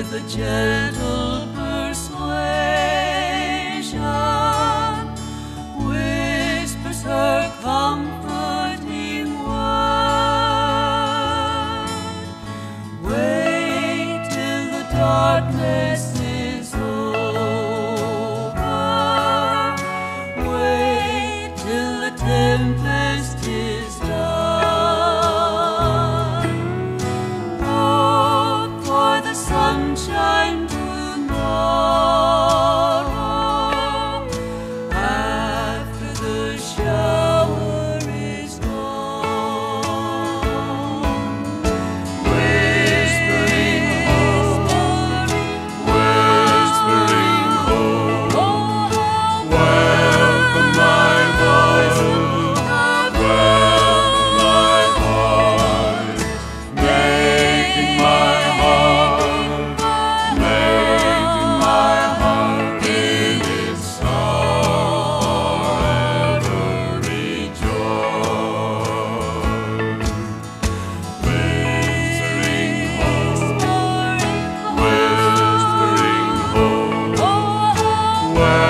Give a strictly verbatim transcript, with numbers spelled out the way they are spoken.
with a gentle persuasion, whispers her comforting word. Wait till the darkness is over. Wait till the tempest is done. Hope for the sunshine tomorrow, after the shower is gone. Whispering hope, whispering hope, welcome my voice, welcome my heart, making my heart, making my heart in its sorrow ever rejoice. Whispering hope, whispering hope,